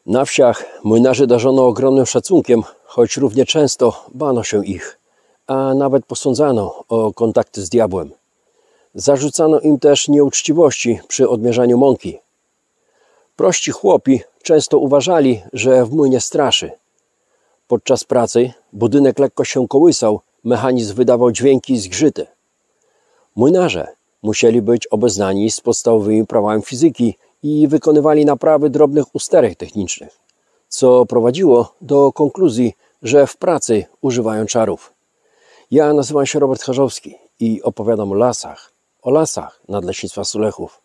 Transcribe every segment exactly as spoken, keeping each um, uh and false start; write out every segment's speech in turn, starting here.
Na wsiach młynarzy darzono ogromnym szacunkiem, choć równie często bano się ich, a nawet posądzano o kontakty z diabłem. Zarzucano im też nieuczciwości przy odmierzaniu mąki. Prości chłopi często uważali, że w młynie straszy. Podczas pracy budynek lekko się kołysał, mechanizm wydawał dźwięki i zgrzyty. Młynarze musieli być obeznani z podstawowymi prawami fizyki i wykonywali naprawy drobnych usterek technicznych, co prowadziło do konkluzji, że w pracy używają czarów. Ja nazywam się Robert Charzowski i opowiadam o lasach, o lasach Nadleśnictwa Sulechów.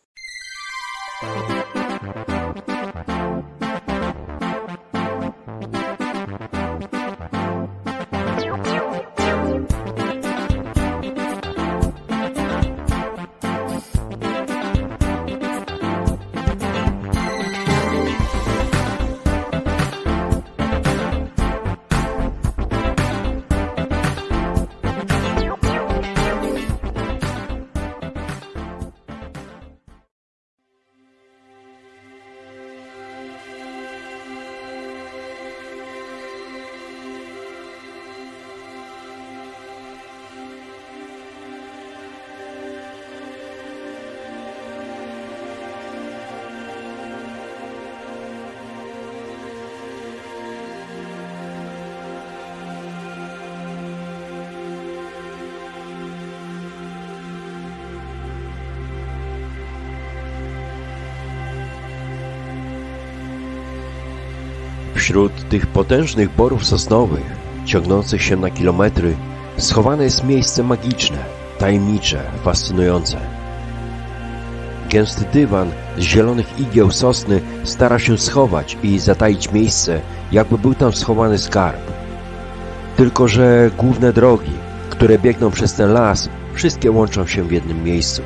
Wśród tych potężnych borów sosnowych, ciągnących się na kilometry, schowane jest miejsce magiczne, tajemnicze, fascynujące. Gęsty dywan z zielonych igieł sosny stara się schować i zataić miejsce, jakby był tam schowany skarb. Tylko że główne drogi, które biegną przez ten las, wszystkie łączą się w jednym miejscu.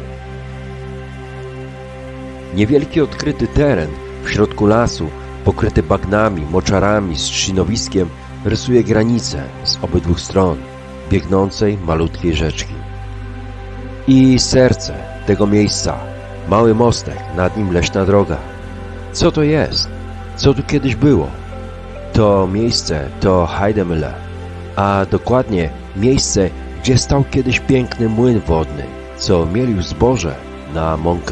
Niewielki odkryty teren w środku lasu, pokryty bagnami, moczarami, z trzcinowiskiem, rysuje granice z obydwu stron biegnącej malutkiej rzeczki. I serce tego miejsca, mały mostek, nad nim leśna droga. Co to jest? Co tu kiedyś było? To miejsce to Heidemühle, a dokładnie miejsce, gdzie stał kiedyś piękny młyn wodny, co mielił zboże na mąkę.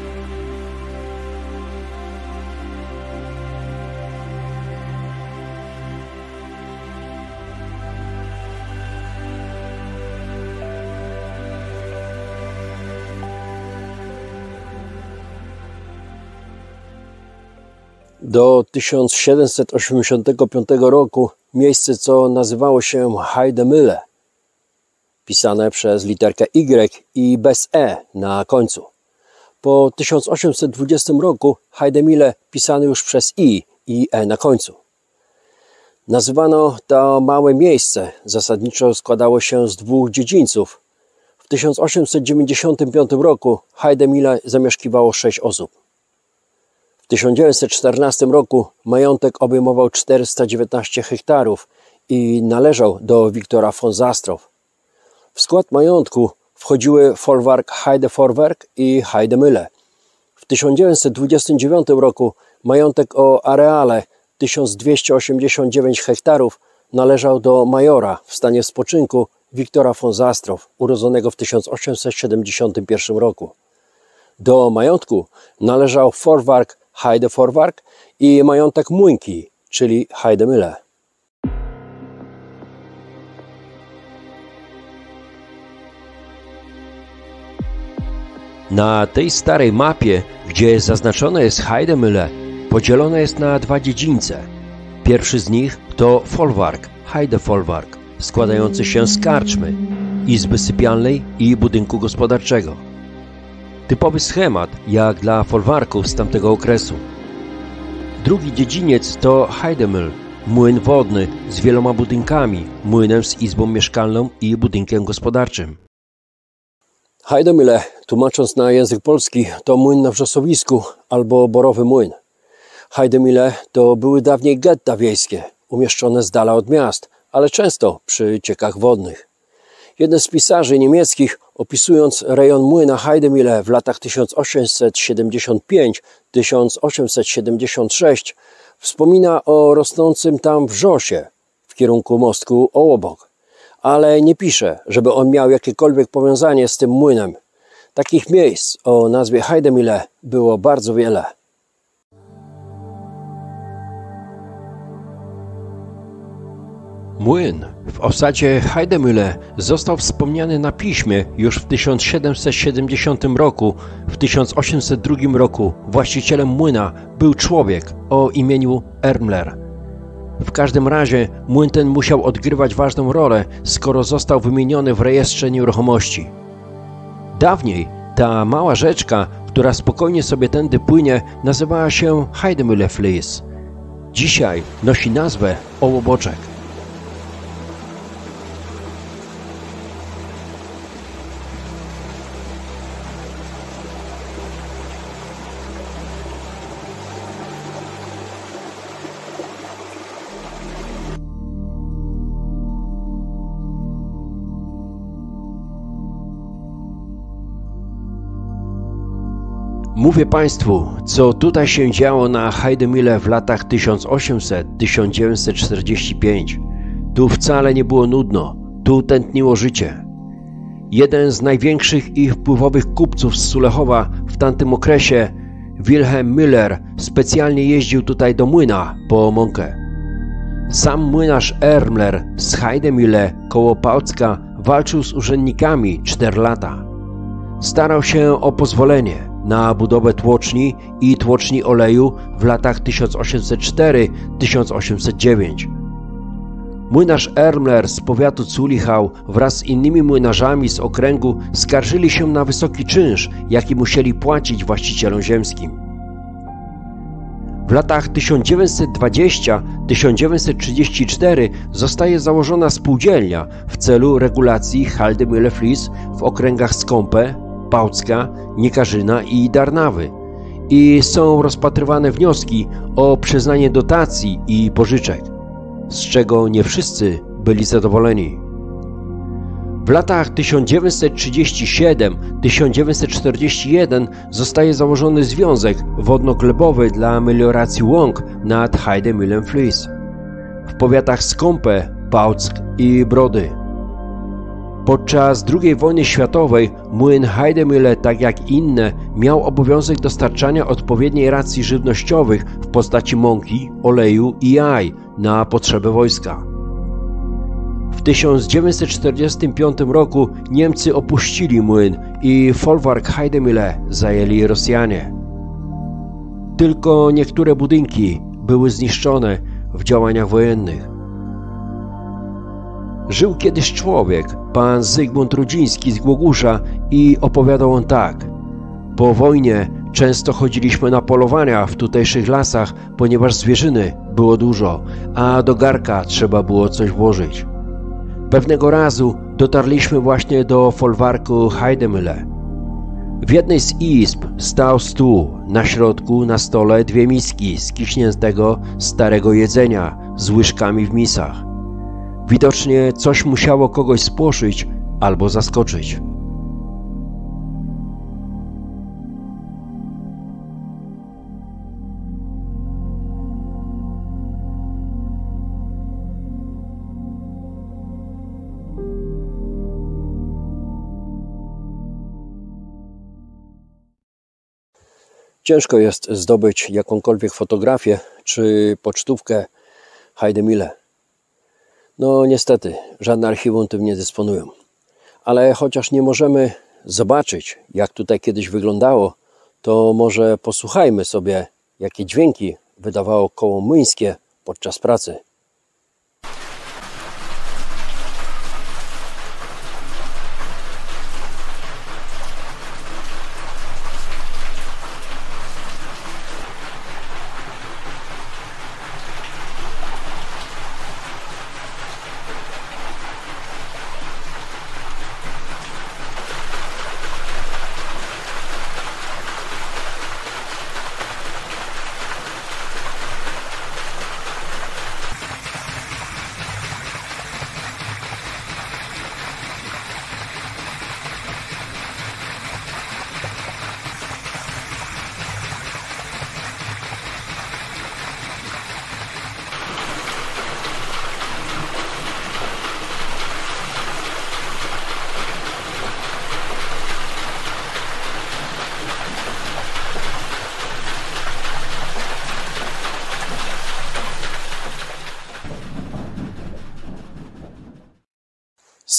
Do tysiąc siedemset osiemdziesiątego piątego roku miejsce, co nazywało się Heidemühle, pisane przez literkę Y i bez E na końcu. Po tysiąc osiemset dwudziestym roku Heidemühle pisane już przez I i E na końcu. Nazywano to małe miejsce, zasadniczo składało się z dwóch dziedzińców. W tysiąc osiemset dziewięćdziesiątym piątym roku Heidemühle zamieszkiwało sześć osób. W tysiąc dziewięćset czternastym roku majątek obejmował czterysta dziewiętnaście hektarów i należał do Wiktora von Zastrow. W skład majątku wchodziły folwark Heidevorwerk i Heidemühle. W tysiąc dziewięćset dwudziestym dziewiątym roku majątek o areale tysiąc dwieście osiemdziesiąt dziewięć hektarów należał do majora w stanie spoczynku Wiktora von Zastrow, urodzonego w tysiąc osiemset siedemdziesiątym pierwszym roku. Do majątku należał folwark Heidevorwerk i majątek Młynki, czyli Heidemühle. Na tej starej mapie, gdzie zaznaczone jest Heidemühle, podzielone jest na dwa dziedzińce. Pierwszy z nich to folwark Heidevorwerk, składający się z karczmy, izby sypialnej i budynku gospodarczego. Typowy schemat, jak dla folwarków z tamtego okresu. Drugi dziedziniec to Heidemühl, młyn wodny z wieloma budynkami, młynem z izbą mieszkalną i budynkiem gospodarczym. Heidemühle, tłumacząc na język polski, to młyn na wrzosowisku albo borowy młyn. Heidemühle to były dawniej getta wiejskie, umieszczone z dala od miast, ale często przy ciekach wodnych. Jeden z pisarzy niemieckich, opisując rejon młyna Heidemühle w latach tysiąc osiemset siedemdziesiąt pięć do tysiąc osiemset siedemdziesiąt sześć, Wspomina o rosnącym tam wrzosie w kierunku mostku Ołobok, ale nie pisze, żeby on miał jakiekolwiek powiązanie z tym młynem. Takich miejsc o nazwie Heidemühle było bardzo wiele. Młyn w osadzie Heidemühle został wspomniany na piśmie już w tysiąc siedemset siedemdziesiątym roku. W tysiąc osiemset drugim roku właścicielem młyna był człowiek o imieniu Ermler. W każdym razie młyn ten musiał odgrywać ważną rolę, skoro został wymieniony w rejestrze nieruchomości. Dawniej ta mała rzeczka, która spokojnie sobie tędy płynie, nazywała się Heidemühle Fließ. Dzisiaj nosi nazwę Ołoboczek. Mówię Państwu, co tutaj się działo na Heidemühle w latach tysiąc osiemset do tysiąc dziewięćset czterdziestego piątego. Tu wcale nie było nudno, tu tętniło życie. Jeden z największych i wpływowych kupców z Sulechowa w tamtym okresie, Wilhelm Müller, specjalnie jeździł tutaj do młyna po mąkę. Sam młynarz Ermler z Heidemühle koło Pałcka walczył z urzędnikami cztery lata. Starał się o pozwolenie na budowę tłoczni i tłoczni oleju w latach tysiąc osiemset czwarty do tysiąc osiemset dziewiątego. Młynarz Ermler z powiatu Zulichau wraz z innymi młynarzami z okręgu skarżyli się na wysoki czynsz, jaki musieli płacić właścicielom ziemskim. W latach tysiąc dziewięćset dwudziestym do tysiąc dziewięćset trzydziestego czwartego zostaje założona spółdzielnia w celu regulacji Heidemühle Fließ w okręgach Skąpe, Pałcka, Niekarzyna i Darnawy i są rozpatrywane wnioski o przyznanie dotacji i pożyczek, z czego nie wszyscy byli zadowoleni. W latach tysiąc dziewięćset trzydziestym siódmym do tysiąc dziewięćset czterdziestego pierwszego zostaje założony Związek Wodno-Glebowy dla melioracji łąk nad Heidemühle Fließ w powiatach Skąpe, Pałck i Brody. Podczas drugiej wojny światowej młyn Heidemühle, tak jak inne, miał obowiązek dostarczania odpowiedniej racji żywnościowych w postaci mąki, oleju i jaj na potrzeby wojska. W tysiąc dziewięćset czterdziestym piątym roku Niemcy opuścili młyn i folwark Heidemühle zajęli Rosjanie. Tylko niektóre budynki były zniszczone w działaniach wojennych. Żył kiedyś człowiek, pan Zygmunt Rudziński z Głogusza, i opowiadał on tak. Po wojnie często chodziliśmy na polowania w tutejszych lasach, ponieważ zwierzyny było dużo, a do garka trzeba było coś włożyć. Pewnego razu dotarliśmy właśnie do folwarku Heidemühle. W jednej z izb stał stół, na środku na stole dwie miski skiśniętego starego jedzenia z łyżkami w misach. Widocznie coś musiało kogoś spłoszyć albo zaskoczyć. Ciężko jest zdobyć jakąkolwiek fotografię czy pocztówkę Heidemühle. No niestety, żadne archiwum tym nie dysponują. Ale chociaż nie możemy zobaczyć, jak tutaj kiedyś wyglądało, to może posłuchajmy sobie, jakie dźwięki wydawało koło młyńskie podczas pracy.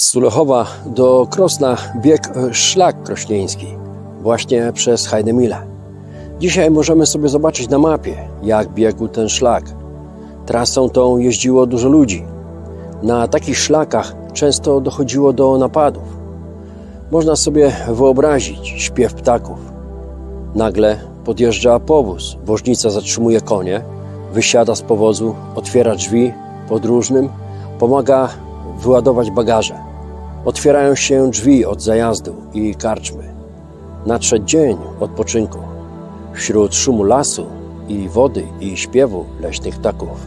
Z Sulechowa do Krosna biegł szlak krośnieński, właśnie przez Heidemühle. Dzisiaj możemy sobie zobaczyć na mapie, jak biegł ten szlak. Trasą tą jeździło dużo ludzi. Na takich szlakach często dochodziło do napadów. Można sobie wyobrazić śpiew ptaków. Nagle podjeżdża powóz, woźnica zatrzymuje konie, wysiada z powozu, otwiera drzwi podróżnym, pomaga wyładować bagaże. Otwierają się drzwi od zajazdu i karczmy. Nadszedł dzień odpoczynku. Wśród szumu lasu i wody i śpiewu leśnych ptaków.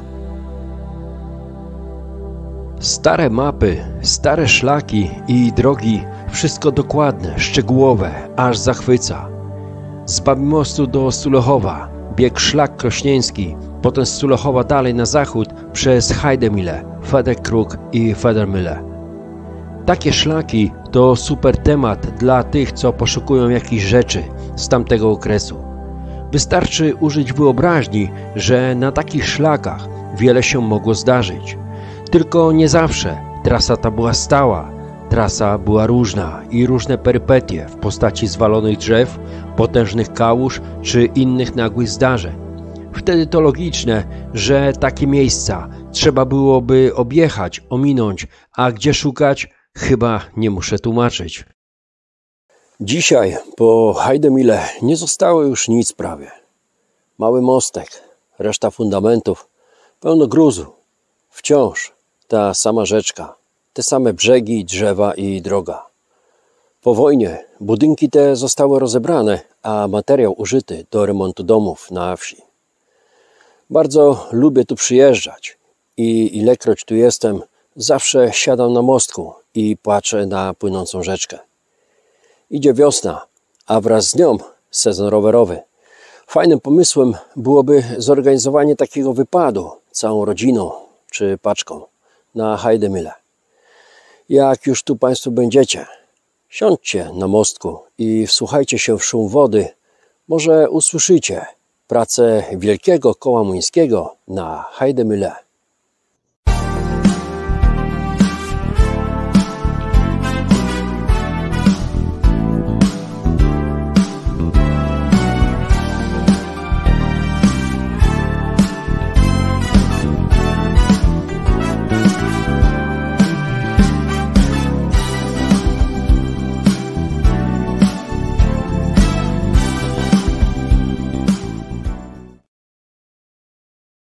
Stare mapy, stare szlaki i drogi, wszystko dokładne, szczegółowe, aż zachwyca. Z Babimostu do Sulechowa biegł szlak krośnieński, potem z Sulechowa dalej na zachód przez Heidemühle, Federkrug i Federmühle. Takie szlaki to super temat dla tych, co poszukują jakichś rzeczy z tamtego okresu. Wystarczy użyć wyobraźni, że na takich szlakach wiele się mogło zdarzyć. Tylko nie zawsze trasa ta była stała. Trasa była różna i różne perypetie w postaci zwalonych drzew, potężnych kałuż czy innych nagłych zdarzeń. Wtedy to logiczne, że takie miejsca trzeba byłoby objechać, ominąć, a gdzie szukać, chyba nie muszę tłumaczyć. Dzisiaj po Heidemühle nie zostało już nic prawie. Mały mostek, reszta fundamentów, pełno gruzu. Wciąż ta sama rzeczka, te same brzegi, drzewa i droga. Po wojnie budynki te zostały rozebrane, a materiał użyty do remontu domów na wsi. Bardzo lubię tu przyjeżdżać i ilekroć tu jestem, zawsze siadam na mostku i patrzę na płynącą rzeczkę. Idzie wiosna, a wraz z nią sezon rowerowy. Fajnym pomysłem byłoby zorganizowanie takiego wypadu całą rodziną czy paczką na Heidemühle. Jak już tu Państwo będziecie, siądźcie na mostku i wsłuchajcie się w szum wody. Może usłyszycie pracę wielkiego koła młyńskiego na Heidemühle.